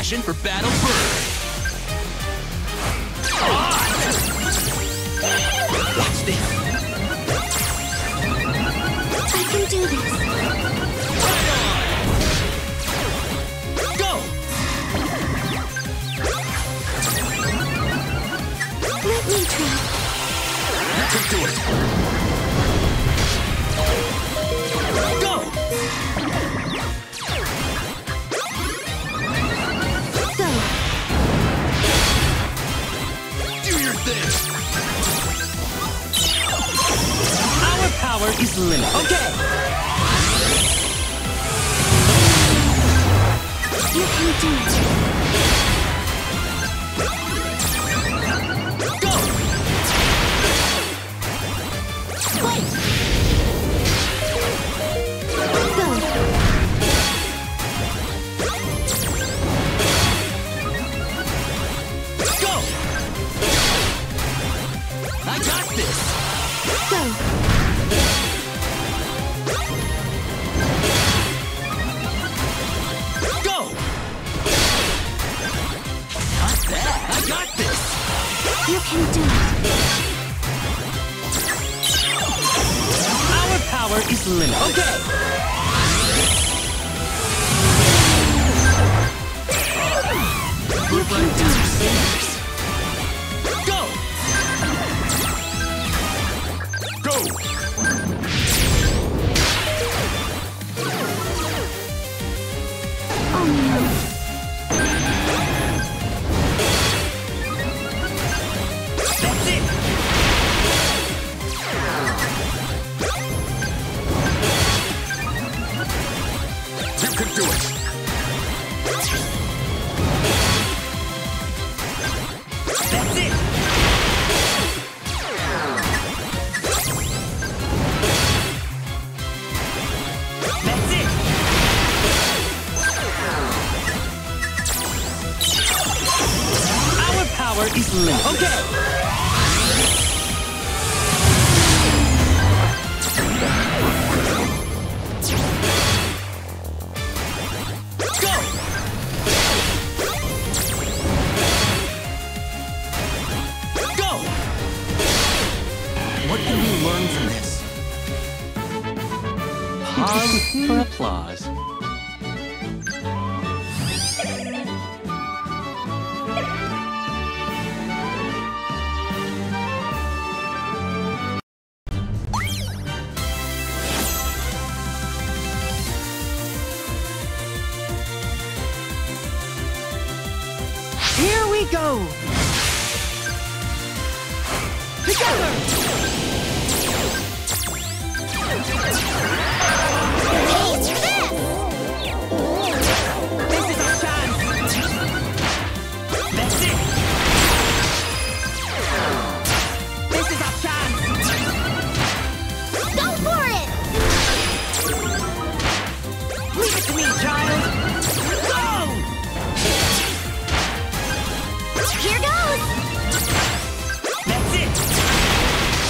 passion for battle burn. Watch this. I can do this. Right on. Go. Let me try. You can do it. Go. Go. Do your thing. Our power is limited. Okay. You can do it. Go. Wait. Go. Go. I got this. Go. Go. Not bad. I got this. You can do it. Our power is limited. Okay. You can do it. Go. Go. Oh no. That's it. You can do it. That's it. That's it. Our power is limited. Okay. Go. Go. What can we learn from this? Pause for applause. Here we go! Together! This is our chance! That's it! This is our chance! Go for it! Leave it to me, child! Go! Here goes! That's it!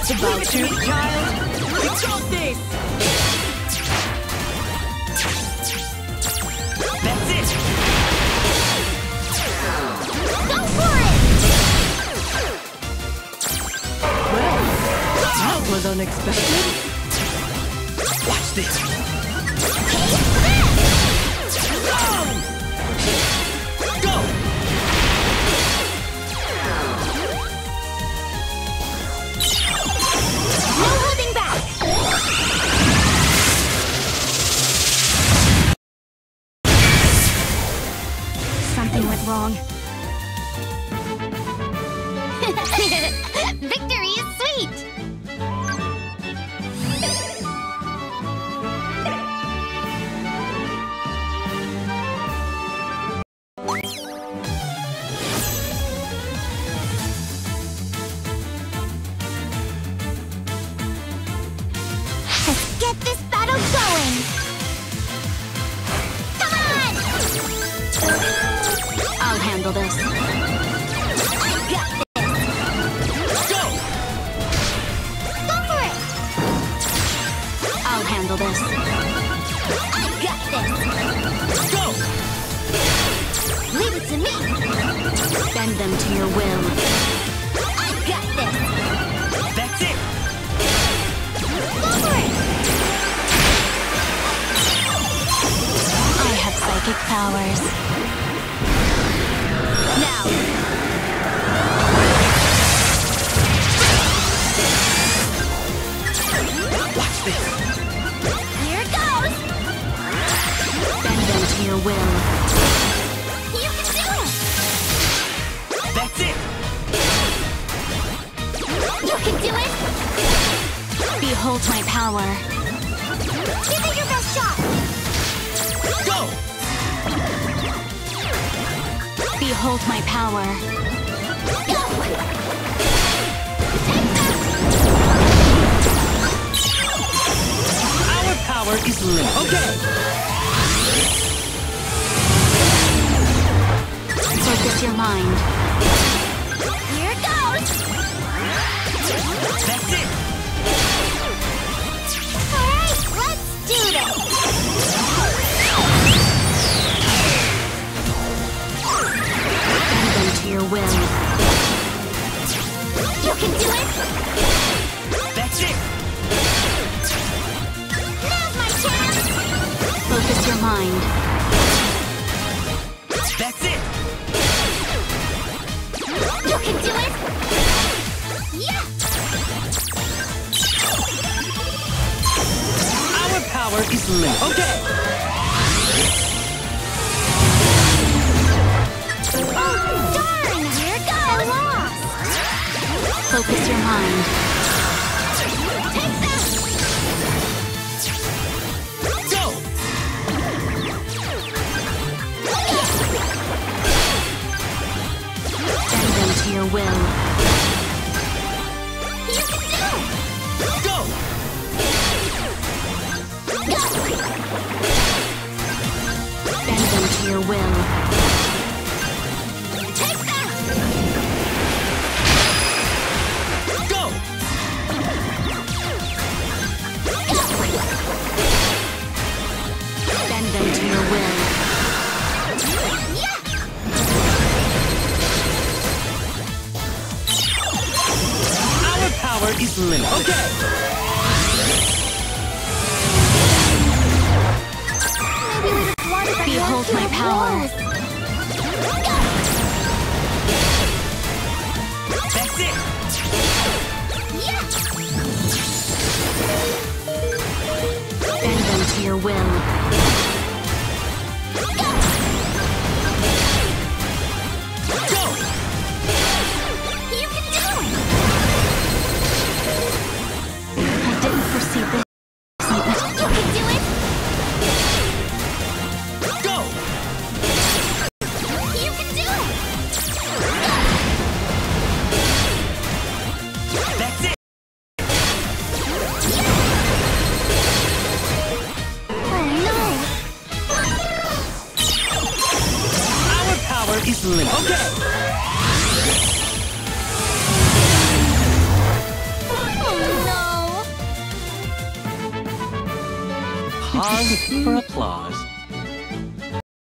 It's about you, child. We got this. That's it. Go for it! Well, that was unexpected. Watch this. Go! No holding back! Something went wrong. Victory is sweet! Let's get this battle going! Come on! I'll handle this. I got this! Go! Go for it! I'll handle this. I got this! Go! Leave it to me! Bend them to your will. I got this! That's it. Go for it! I have psychic powers. Now! Watch this. Here it goes! Bend them to your will. You can do it! That's it. You can do it! Behold my power. Give it your best shot! Go! Behold my power. Go! Our power is limited. Okay. Focus your mind. Here it goes! That's it. Alright, let's do this! Bend them to your will. You can do it! That's it. Now's my chance! Focus your mind. That's it. You can do it! Yeah! Our power is limited. Okay. Oh, darn! Here it goes! I lost! Focus your mind. Take that! Go! Bend them to your will. You can do it! Go! Go! Bend them to your will. Take that! Go! Bend them to your will. Yeah! Our power is limited. Okay. Maybe we just wanted that Behold one my to power. applause. That's it. Yeah! Bend them to your will. Go! You can do it! I didn't foresee this. You can do it! Go! You can do it! That's it. Oh no! Our power is limited. Okay. Oh Pause for applause.